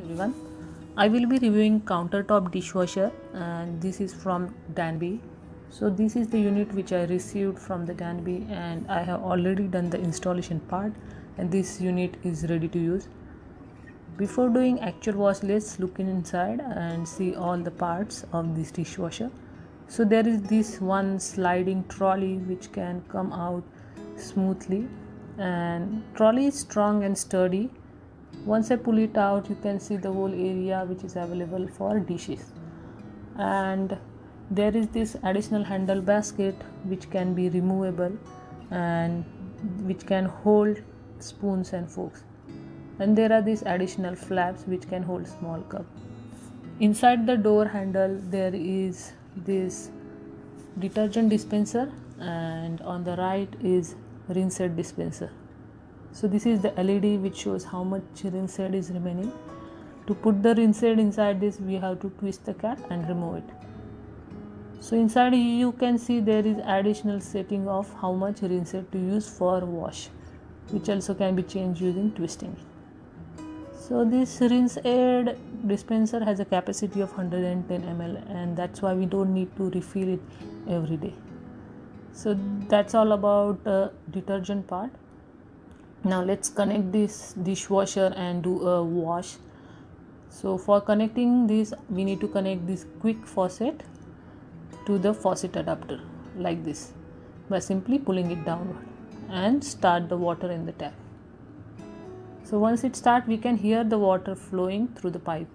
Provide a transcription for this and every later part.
everyone. I will be reviewing countertop dishwasher, and this is from Danby. So this is the unit which I received from the Danby, and I have already done the installation part, and this unit is ready to use. Before doing actual wash, let's look inside and see all the parts of this dishwasher. So there is this one sliding trolley which can come out smoothly, and trolley is strong and sturdy. Once I pull it out, you can see the whole area which is available for dishes. And there is this additional handle basket which can be removable and which can hold spoons and forks. And there are these additional flaps which can hold small cup. Inside the door handle there is this detergent dispenser, and on the right is rinse aid dispenser. So this is the LED which shows how much rinse aid is remaining. To put the rinse aid inside this, we have to twist the cap and remove it. So inside you can see there is additional setting of how much rinse aid to use for wash, which also can be changed using twisting. So this rinse aid dispenser has a capacity of 110 ml, and that's why we don't need to refill it every day. So that's all about detergent part. Now let's connect this dishwasher and do a wash. So for connecting this, we need to connect this quick faucet to the faucet adapter like this by simply pulling it downward and start the water in the tap. So once it starts, we can hear the water flowing through the pipe.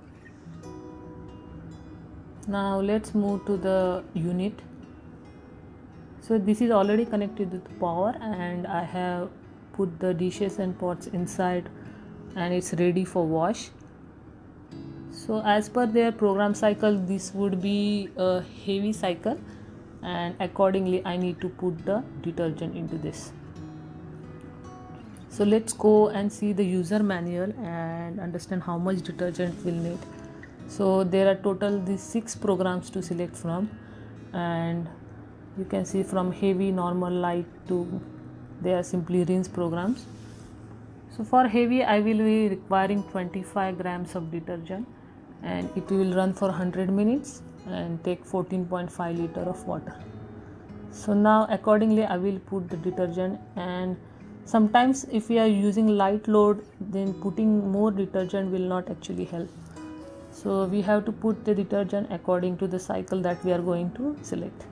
Now let's move to the unit. So this is already connected with power, and I have put the dishes and pots inside, and it's ready for wash. So as per their program cycle, this would be a heavy cycle, and accordingly I need to put the detergent into this. So let's go and see the user manual and understand how much detergent we'll need. So there are total these 6 programs to select from, and you can see from heavy, normal, light to they are simply rinse programs. So for heavy, I will be requiring 25 grams of detergent, and it will run for 100 minutes and take 14.5 liter of water. So now accordingly I will put the detergent, and sometimes if we are using light load, then putting more detergent will not actually help. So we have to put the detergent according to the cycle that we are going to select.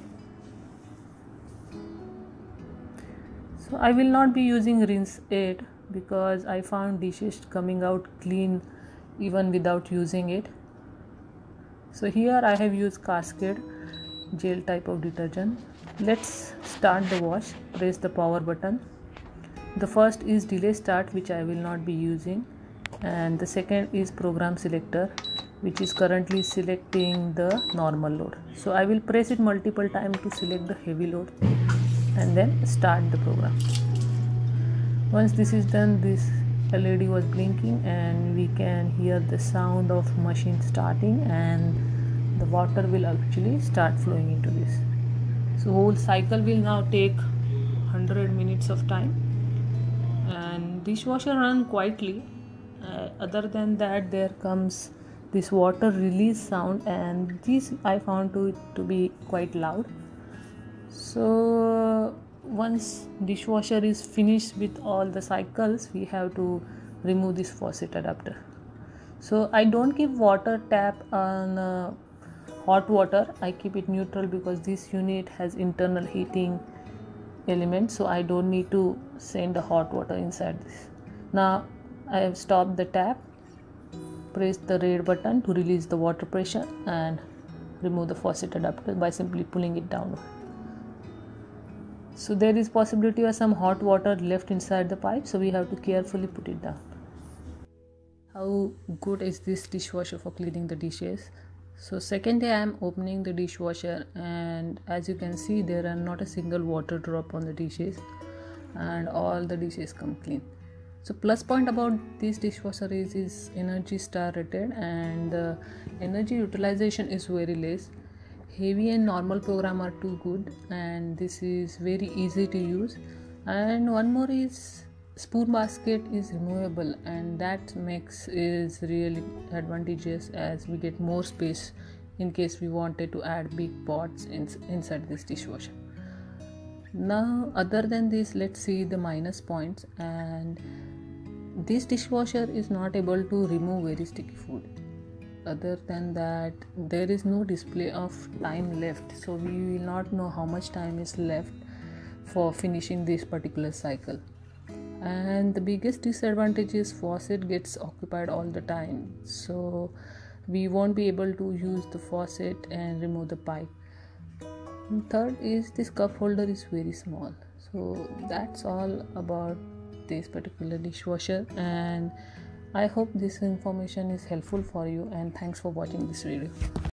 So I will not be using rinse aid because I found dishes coming out clean even without using it. So here I have used cascade gel type of detergent. Let's start the wash. Press the power button. The first is delay start, which I will not be using, and the second is program selector, which is currently selecting the normal load. So I will press it multiple times to select the heavy load and then start the program. Once this is done, this LED was blinking and we can hear the sound of machine starting, and the water will actually start flowing into this. So whole cycle will now take 100 minutes of time, and dishwasher run quietly. Other than that, there comes this water release sound, and this I found to be quite loud. So once dishwasher is finished with all the cycles, we have to remove this faucet adapter. So I don't keep water tap on hot water. I keep it neutral because this unit has internal heating element, so I don't need to send the hot water inside this. Now I have stopped the tap. Press the red button to release the water pressure and remove the faucet adapter by simply pulling it downward. So there is possibility of some hot water left inside the pipe, so we have to carefully put it down. How good is this dishwasher for cleaning the dishes? So second day I am opening the dishwasher, and as you can see there are not a single water drop on the dishes, and all the dishes come clean. So plus point about this dishwasher is Energy Star rated, and the energy utilization is very less. Heavy and normal program are too good, and this is very easy to use. And one more is spoon basket is removable, and that makes is really advantageous as we get more space in case we wanted to add big pots inside this dishwasher. Now, other than this, let's see the minus points. And this dishwasher is not able to remove very sticky food. Other than that, there is no display of time left, so we will not know how much time is left for finishing this particular cycle. And the biggest disadvantage is faucet gets occupied all the time, so we won't be able to use the faucet and remove the pipe. And third is this cup holder is very small. So that's all about this particular dishwasher, and I hope this information is helpful for you, and thanks for watching this video.